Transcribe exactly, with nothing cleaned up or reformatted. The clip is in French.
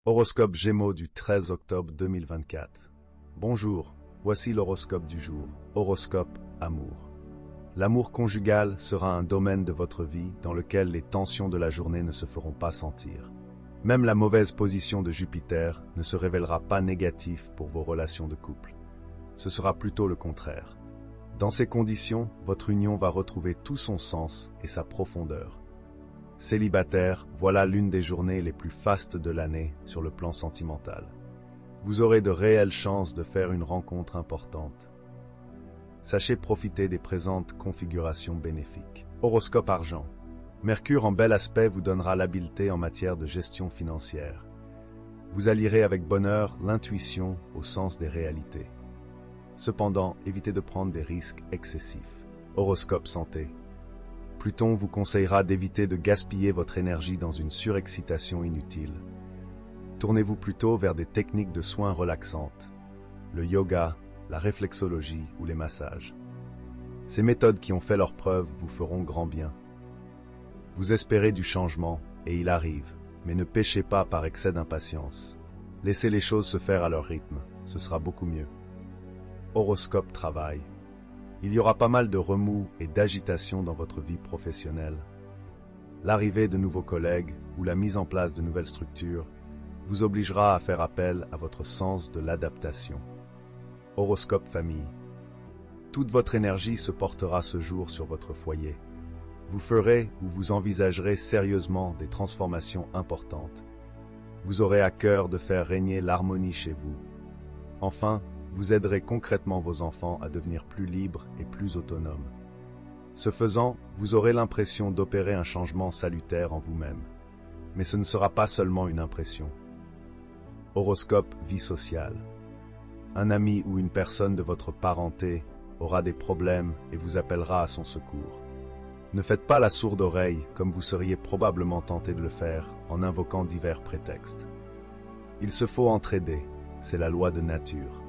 Horoscope Gémeaux du treize octobre deux mille vingt-quatre. Bonjour, voici l'horoscope du jour. Horoscope Amour. L'amour conjugal sera un domaine de votre vie dans lequel les tensions de la journée ne se feront pas sentir. Même la mauvaise position de Jupiter ne se révélera pas négative pour vos relations de couple. Ce sera plutôt le contraire. Dans ces conditions, votre union va retrouver tout son sens et sa profondeur. Célibataire, voilà l'une des journées les plus fastes de l'année sur le plan sentimental. Vous aurez de réelles chances de faire une rencontre importante. Sachez profiter des présentes configurations bénéfiques. Horoscope Argent. Mercure en bel aspect vous donnera l'habileté en matière de gestion financière. Vous allierez avec bonheur l'intuition au sens des réalités. Cependant, évitez de prendre des risques excessifs. Horoscope Santé. Pluton vous conseillera d'éviter de gaspiller votre énergie dans une surexcitation inutile. Tournez-vous plutôt vers des techniques de soins relaxantes, le yoga, la réflexologie ou les massages. Ces méthodes qui ont fait leur preuve vous feront grand bien. Vous espérez du changement, et il arrive, mais ne péchez pas par excès d'impatience. Laissez les choses se faire à leur rythme, ce sera beaucoup mieux. Horoscope Travail. Il y aura pas mal de remous et d'agitation dans votre vie professionnelle. L'arrivée de nouveaux collègues ou la mise en place de nouvelles structures vous obligera à faire appel à votre sens de l'adaptation. Horoscope Famille. Toute votre énergie se portera ce jour sur votre foyer. Vous ferez ou vous envisagerez sérieusement des transformations importantes. Vous aurez à cœur de faire régner l'harmonie chez vous. Enfin, vous aiderez concrètement vos enfants à devenir plus libres et plus autonomes. Ce faisant, vous aurez l'impression d'opérer un changement salutaire en vous-même. Mais ce ne sera pas seulement une impression. Horoscope Vie sociale. Un ami ou une personne de votre parenté aura des problèmes et vous appellera à son secours. Ne faites pas la sourde oreille comme vous seriez probablement tenté de le faire en invoquant divers prétextes. Il se faut entraider, c'est la loi de nature.